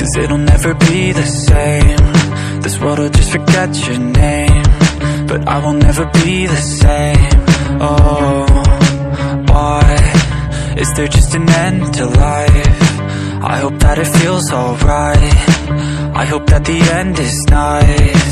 'cause it'll never be the same. This world will just forget your name, but I will never be the same. Oh, why is there just an end to life? I hope that it feels alright. I hope that the end is nice.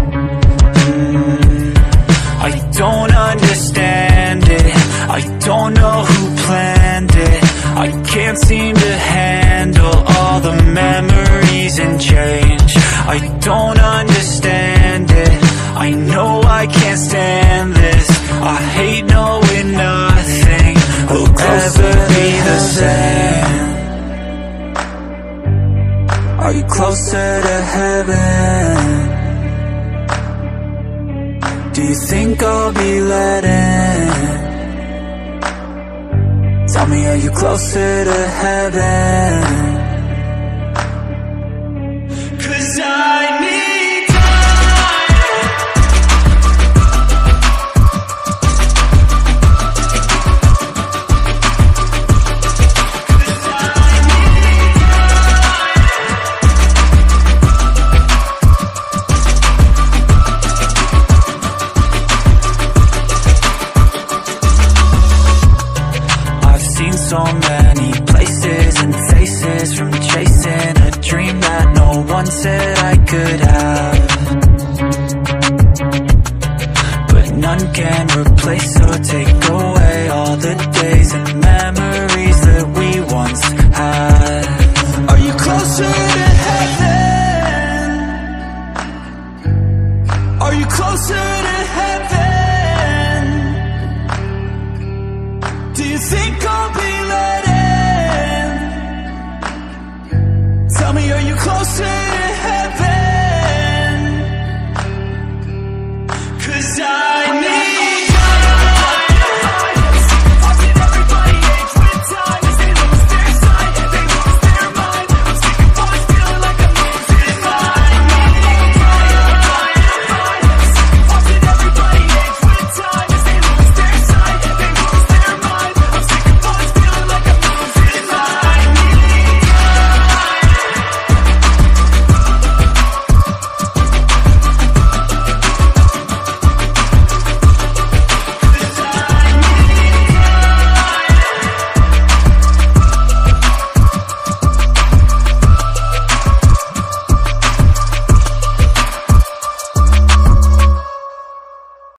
I don't understand it. I don't know who planned it. I can't seem to handle all the memories and change. I don't understand it. I know I can't stand this. I hate knowing nothing will ever be the same. Are you closer to heaven? Do you think I'll be let in? Tell me, are you closer to heaven? 'Cause I need time. I've seen so many places and faces, from chasing a dream that no one said